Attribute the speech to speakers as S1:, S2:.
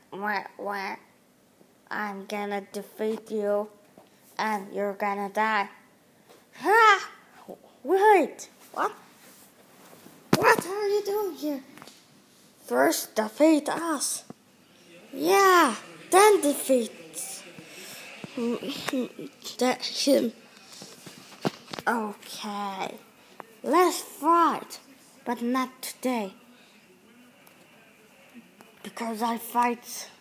S1: wah. I'm gonna defeat you, and you're gonna die. Ha! Wait! What? What are you doing here? First defeat us. Yeah, then defeat him. Okay, let's fight, but not today. Because I fight